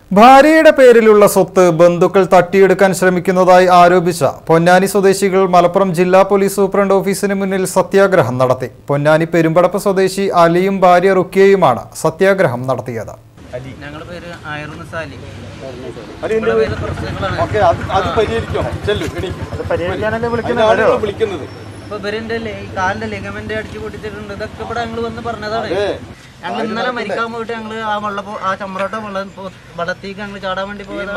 ഭാര്യയുടെ പേരിലുള്ള സ്വത്ത് ബന്ധുക്കൾ തട്ടിയെടുക്കാൻ ശ്രമിക്കുന്നതായി ആരോപിച്ച പൊന്നാനി സ്വദേശികൾ മലപ്പുറം ജില്ലാ പോലീസ് സൂപ്രണ്ട് ഓഫീസിന് മുന്നിൽ സത്യാഗ്രഹം നടത്തി. പൊന്നാനി പെരുമ്പടപ്പ് സ്വദേശി അലിയും ഭാര്യ റുക്കിയയുമാണ് സത്യാഗ്രഹം നടത്തിയത്. ഞങ്ങൾ ഇന്നലെ മരിക്കാൻ പോയിട്ട് ഞങ്ങൾ ആ ചമ്രോട്ട വള്ളത്തേക്ക് ഞങ്ങൾ ചാടാൻ വേണ്ടി പോയത്.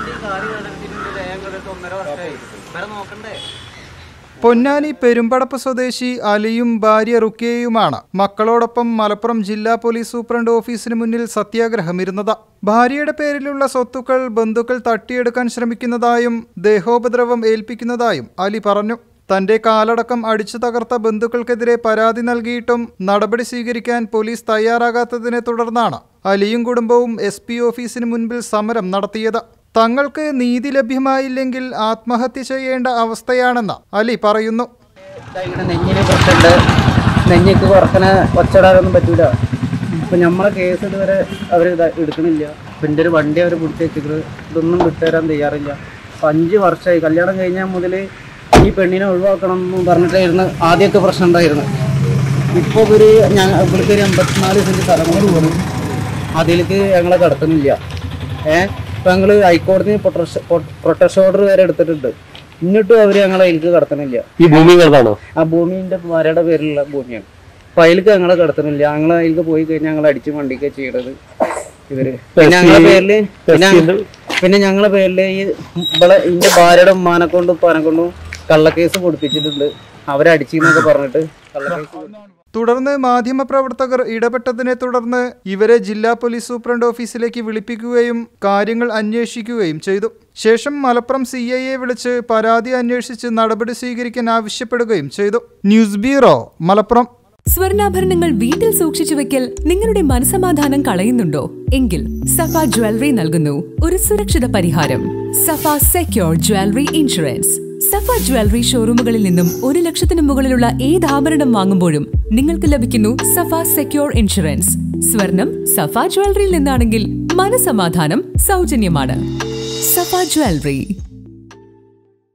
നോക്കണ്ടേ. പൊന്നാനി പെരുമ്പടപ്പ് സ്വദേശി അലിയും ഭാര്യ റുക്കിയയുമാണ് മക്കളോടൊപ്പം മലപ്പുറം ജില്ലാ പോലീസ് സൂപ്രണ്ട് ഓഫീസിന് മുന്നിൽ സത്യാഗ്രഹമിരുന്നത്. ഭാര്യയുടെ പേരിലുള്ള സ്വത്തുക്കൾ ബന്ധുക്കൾ തട്ടിയെടുക്കാൻ ശ്രമിക്കുന്നതായും ദേഹോപദ്രവം ഏൽപ്പിക്കുന്നതായും അലി പറഞ്ഞു. തന്റെ കാലടക്കം അടിച്ചു തകർത്ത ബന്ധുക്കൾക്കെതിരെ പരാതി നൽകിയിട്ടും നടപടി സ്വീകരിക്കാൻ പോലീസ് തയ്യാറാകാത്തതിനെ തുടർന്നാണ് അലിയും കുടുംബവും SP ഓഫീസിന് മുൻപിൽ സമരം നടത്തിയത്. തങ്ങൾക്ക് നീതി ലഭ്യമായില്ലെങ്കിൽ ആത്മഹത്യ ചെയ്യേണ്ട അവസ്ഥയാണെന്ന് അലി പറയുന്നു. നെഞ്ഞിന് പ്രശ്നമുണ്ട്, നെഞ്ഞിക്ക് കുറക്കണ ഒച്ചടാനൊന്നും പറ്റൂല. ഇപ്പം നമ്മളെ കേസ് ഇതുവരെ അവർ എടുക്കണില്ല. പിന്നെ ഒരു വണ്ടി അവർ പിടിച്ച് വെച്ചിട്ട് ഇതൊന്നും വിട്ടുതരാൻ തയ്യാറില്ല. 5 വർഷമായി കല്യാണം കഴിഞ്ഞാൽ മുതൽ ഈ പെണ്ണിനെ ഒഴിവാക്കണം എന്ന് പറഞ്ഞിട്ടായിരുന്നു ആദ്യമൊക്കെ പ്രശ്നം ഉണ്ടായിരുന്നു. ഇപ്പോൾ ഇവിടുത്തെ ഒരു 54 സെൻറ്റ് സ്ഥലം കൂടി പോകുന്നു. അതിലേക്ക് ഞങ്ങളെ കടത്തുന്നില്ല. ഇപ്പം ഞങ്ങൾ ഹൈക്കോടതി പ്രൊട്ടക്ഷൻ ഓർഡർ വരെ എടുത്തിട്ടുണ്ട്. എന്നിട്ടും അവർ ഞങ്ങളെ അതിലേക്ക് കടത്തുന്നില്ല. ഈ ഭൂമി ഏതാണോ? ആ ഭൂമിൻ്റെ ഭാര്യയുടെ പേരിലുള്ള ഭൂമിയാണ്. അപ്പം അതിലേക്ക് ഞങ്ങളെ കടത്തുന്നില്ല. ഞങ്ങൾ അതിലേക്ക് പോയി കഴിഞ്ഞാൽ ഞങ്ങൾ അടിച്ച് വണ്ടിക്കുക ചെയ്യണത് ഇവര്. പിന്നെ ഞങ്ങളുടെ പേരിൽ ഞങ്ങളുടെ പേരിൽ ഇതിൻ്റെ ഭാര്യയുടെ ഉമ്മാനെ കൊണ്ടും ഉപ്പാനെ കൊണ്ടും കള്ളക്കേസ് കൊടുപ്പിച്ചിട്ടുണ്ട്. അവരെ അടിച്ചെന്നൊക്കെ പറഞ്ഞിട്ട് കള്ളക്കേസ്. തുടർന്ന് മാധ്യമപ്രവർത്തകർ ഇടപെട്ടതിനെ തുടർന്ന് ഇവരെ ജില്ലാ പോലീസ് സൂപ്രണ്ട് ഓഫീസിലേക്ക് വിളിപ്പിക്കുകയും കാര്യങ്ങൾ അന്വേഷിക്കുകയും ചെയ്തു. ശേഷം മലപ്പുറം CIയെ വിളിച്ച് പരാതി അന്വേഷിച്ച് നടപടി സ്വീകരിക്കാൻ ആവശ്യപ്പെടുകയും ചെയ്തു. News bureau, Malappuram. സ്വർണ്ണാഭരണങ്ങൾ വീട്ടിൽ സൂക്ഷിച്ചു വെക്കൽ നിങ്ങളുടെ മനസമാധാനം കളയുന്നുണ്ടോ? എങ്കിൽ സഫ ജ്വല്ലറി നൽകുന്നു ഒരു സുരക്ഷിത പരിഹാരം. Safa secure jewellery insurance. Safa jewellery ഷോറൂമുകളിൽ നിന്നും 1 ലക്ഷത്തിന് മുകളിലുള്ള ഏത് ആഭരണം വാങ്ങുമ്പോഴും നിങ്ങൾക്ക് ലഭിക്കുന്നു സഫ സെക്യൂർ ഇൻഷുറൻസ്. സ്വർണം സഫ ജ്വല്ലറിയിൽ നിന്നാണെങ്കിൽ മനസമാധാനം സൗജന്യമാണ്. സഫ ജ്വല്ലറി.